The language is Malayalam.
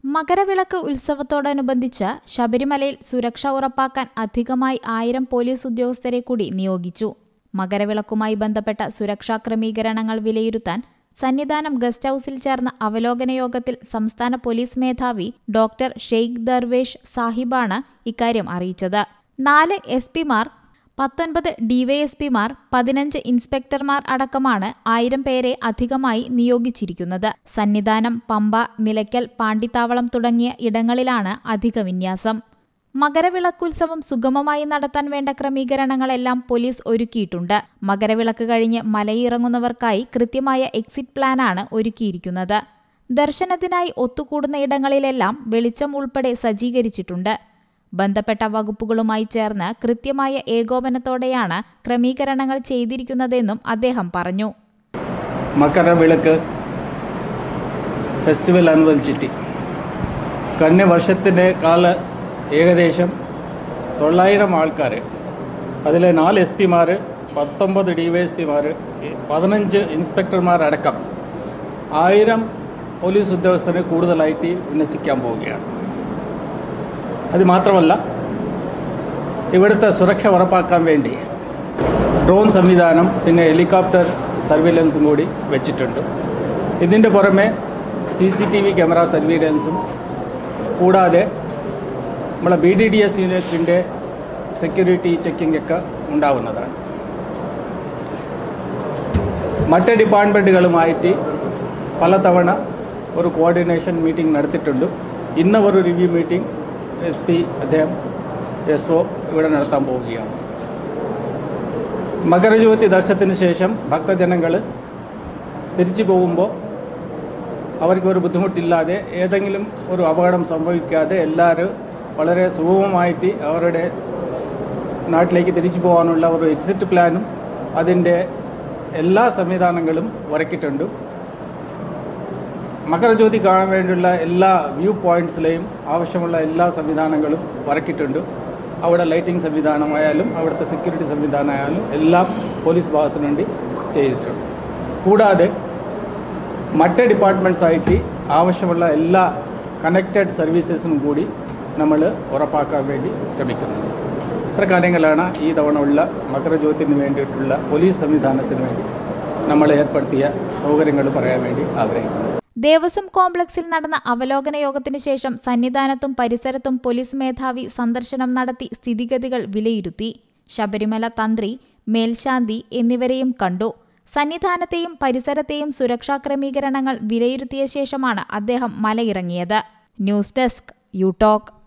മകരവിളക്ക് ഉത്സവത്തോടനുബന്ധിച്ച് ശബരിമലയിൽ സുരക്ഷ ഉറപ്പാക്കാൻ അധികമായി 1000 പോലീസ് ഉദ്യോഗസ്ഥരെ കൂടി നിയോഗിച്ചു. മകരവിളക്കുമായി ബന്ധപ്പെട്ട സുരക്ഷാ ക്രമീകരണങ്ങൾ വിലയിരുത്താൻ സന്നിധാനം ഗസ്റ്റ് ഹൌസിൽ ചേർന്ന അവലോകന യോഗത്തിൽ സംസ്ഥാന പോലീസ് മേധാവി ഡോക്ടർ ഷെയ്ഖ് ദർവേഷ് സാഹിബാണ് ഇക്കാര്യം അറിയിച്ചത്. 4 SP-മാർ, 19 DYSP-മാർ, 15 ഇൻസ്പെക്ടർമാർ അടക്കമാണ് 1000 പേരെ അധികമായി നിയോഗിച്ചിരിക്കുന്നത്. സന്നിധാനം, പമ്പ, നിലയ്ക്കൽ, പാണ്ടിത്താവളം തുടങ്ങിയ ഇടങ്ങളിലാണ് അധിക വിന്യാസം. മകരവിളക്കുത്സവം സുഗമമായി നടത്താൻ വേണ്ട ക്രമീകരണങ്ങളെല്ലാം പോലീസ് ഒരുക്കിയിട്ടുണ്ട്. മകരവിളക്ക് കഴിഞ്ഞ് മലയിറങ്ങുന്നവർക്കായി കൃത്യമായ എക്സിറ്റ് പ്ലാനാണ് ഒരുക്കിയിരിക്കുന്നത്. ദർശനത്തിനായി ഒത്തുകൂടുന്ന ഇടങ്ങളിലെല്ലാം വെളിച്ചം ഉൾപ്പെടെ സജ്ജീകരിച്ചിട്ടുണ്ട്. ബന്ധപ്പെട്ട വകുപ്പുകളുമായി ചേർന്ന് കൃത്യമായ ഏകോപനത്തോടെയാണ് ക്രമീകരണങ്ങൾ ചെയ്തിരിക്കുന്നതെന്നും അദ്ദേഹം പറഞ്ഞു. മകരവിളക്ക് ഫെസ്റ്റിവൽ അനുബന്ധിച്ചിട്ട് കഴിഞ്ഞ വർഷത്തിൻ്റെ ഏകദേശം 900 ആൾക്കാർ, അതിൽ 4 SP-മാർ, 19 DYSP-മാർ, 15 ഇൻസ്പെക്ടർമാരടക്കം 1000 പോലീസ് ഉദ്യോഗസ്ഥരെ കൂടുതലായിട്ട് വിന്യസിക്കാൻ പോവുകയാണ്. അത് മാത്രമല്ല, ഇവിടുത്തെ സുരക്ഷ ഉറപ്പാക്കാൻ വേണ്ടി ഡ്രോൺ സംവിധാനം, പിന്നെ ഹെലികോപ്റ്റർ സർവൈലൻസും കൂടി വെച്ചിട്ടുണ്ട്. ഇതിൻ്റെ പുറമെ CCTV ക്യാമറ സർവൈലൻസും കൂടാതെ നമ്മളെ BDDS യൂണിറ്റിൻ്റെ സെക്യൂരിറ്റി ചെക്കിംഗ് ഒക്കെ ഉണ്ടാവുന്നതാണ്. മറ്റ് ഡിപ്പാർട്ട്മെൻറ്റുകളുമായിട്ട് പലതവണ ഒരു കോർഡിനേഷൻ മീറ്റിംഗ് നടത്തിയിട്ടുണ്ട്. ഇന്ന് ഒരു റിവ്യൂ മീറ്റിംഗ് SP, അദ്ദേഹം SO ഇവിടെ നടത്താൻ പോവുകയാണ്. മകരജ്യോതി ദർശനത്തിന് ശേഷം ഭക്തജനങ്ങൾ തിരിച്ചു പോകുമ്പോൾ അവർക്ക് ഒരു ബുദ്ധിമുട്ടില്ലാതെ, ഏതെങ്കിലും ഒരു അപകടം സംഭവിക്കാതെ എല്ലാവരും വളരെ സുഗമമായിട്ട് അവരുടെ നാട്ടിലേക്ക് തിരിച്ചു പോകാനുള്ള ഒരു എക്സിറ്റ് പ്ലാനും അതിൻ്റെ എല്ലാ സംവിധാനങ്ങളും ഒരുക്കിയിട്ടുണ്ട്. മകരജ്യോതി കാണാൻ വേണ്ടിയുള്ള എല്ലാ വ്യൂ പോയിൻറ്റ്സിലെയും ആവശ്യമുള്ള എല്ലാ സംവിധാനങ്ങളും ഒരുക്കിയിട്ടുണ്ട്. അവിടെ ലൈറ്റിംഗ് സംവിധാനമായാലും അവിടുത്തെ സെക്യൂരിറ്റി സംവിധാനമായാലും എല്ലാം പോലീസ് ഭാഗത്തു വേണ്ടി ചെയ്തിട്ടുണ്ട്. കൂടാതെ മറ്റ് ഡിപ്പാർട്ട്മെൻറ്റ്സായിട്ട് ആവശ്യമുള്ള എല്ലാ കണക്റ്റഡ് സർവീസസും കൂടി നമ്മൾ ഉറപ്പാക്കാൻ വേണ്ടി ശ്രമിക്കുന്നുണ്ട്. ഇത്ര കാര്യങ്ങളാണ് ഈ തവണ ഉള്ള മകരജ്യോതിന് വേണ്ടിയിട്ടുള്ള പോലീസ് സംവിധാനത്തിന് വേണ്ടി നമ്മൾ ഏർപ്പെടുത്തിയ സൗകര്യങ്ങൾ പറയാൻ വേണ്ടി ആഗ്രഹിക്കുന്നു. ദേവസ്വം കോംപ്ലക്സിൽ നടന്ന അവലോകന യോഗത്തിന് ശേഷം സന്നിധാനത്തും പരിസരത്തും പോലീസ് മേധാവി സന്ദർശനം നടത്തി സ്ഥിതിഗതികൾ വിലയിരുത്തി. ശബരിമല തന്ത്രി, മേൽശാന്തി എന്നിവരെയും കണ്ടു. സന്നിധാനത്തെയും പരിസരത്തെയും സുരക്ഷാ ക്രമീകരണങ്ങൾ വിലയിരുത്തിയ ശേഷമാണ് അദ്ദേഹം മലയിറങ്ങിയത്. News desk, you talk.